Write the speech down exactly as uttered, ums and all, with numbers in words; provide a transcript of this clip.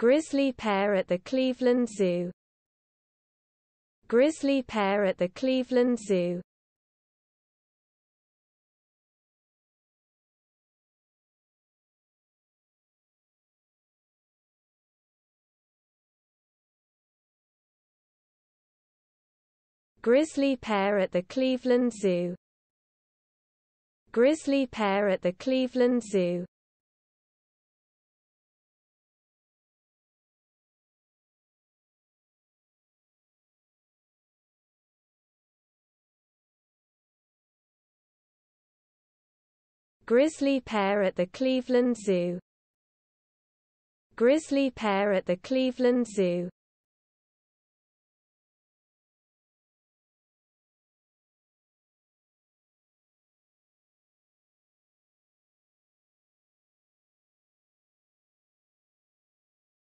Grizzly pair at the Cleveland Zoo. Grizzly pair at the Cleveland Zoo. Grizzly pair at the Cleveland Zoo. Grizzly pair at the Cleveland Zoo. Grizzly pair at the Cleveland Zoo. Grizzly pair at the Cleveland Zoo.